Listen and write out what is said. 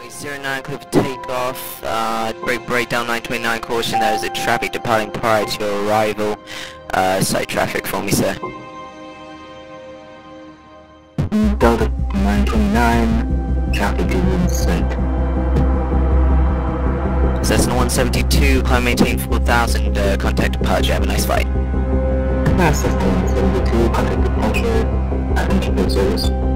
09 clear for takeoff, breakdown 929 caution, there is a traffic departing prior to your arrival, site traffic for me, sir. Delta 929, traffic is in sight. Cessna 172, climb maintain 4000, contact departure, have a nice flight. Cessna 172, contact departure, at entry service.